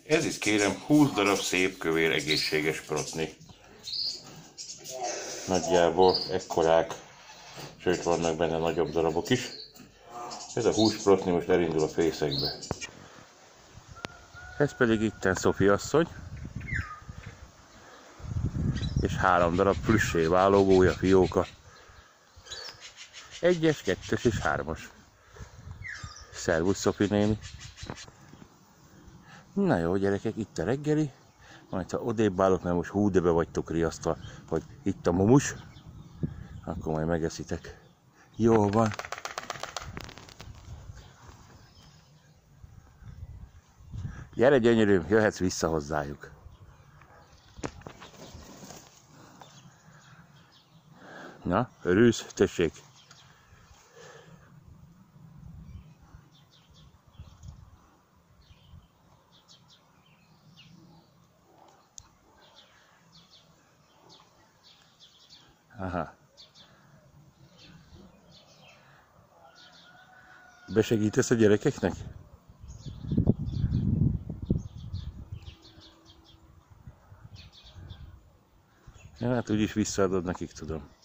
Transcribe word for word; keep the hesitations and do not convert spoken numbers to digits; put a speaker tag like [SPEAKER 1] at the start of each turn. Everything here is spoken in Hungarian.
[SPEAKER 1] Ez itt kérem húsz darab szép, kövér, egészséges protni. Nagyjából ekkorák, sőt vannak benne nagyobb darabok is. Ez a húsprotni most elindul a fészekbe. Ez pedig itten Szofi asszony. És három darab plüssé válogója, fióka. Egyes, kettes és hármas. Szervusz, Szofi néni. Na jó, gyerekek, itt a reggeli. Majd ha odébb állok, mert most hú, de be vagytok riasztva, hogy itt a mumus, akkor majd megeszitek. Jó van. Gyere, gyönyörűm, jöhetsz vissza hozzájuk. Na, örülsz? Tessék. Aha. Besegítesz a gyerekeknek? Ja, hát úgyis visszaadod nekik, tudom.